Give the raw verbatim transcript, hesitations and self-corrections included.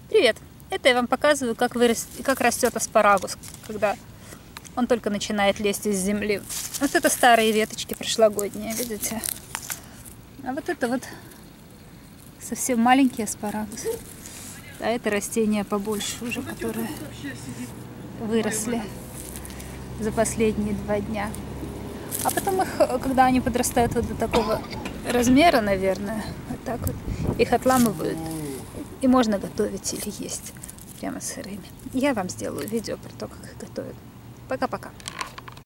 Привет! Это я вам показываю, как, вырас... как растет аспарагус, когда он только начинает лезть из земли. Вот это старые веточки прошлогодние, видите? А вот это вот совсем маленький аспарагус. А это растения побольше уже, которые выросли за последние два дня. А потом их, когда они подрастают вот до такого размера, наверное, вот так вот, их отламывают. И можно готовить или есть прямо сырыми. Я вам сделаю видео про то, как их готовят. Пока-пока.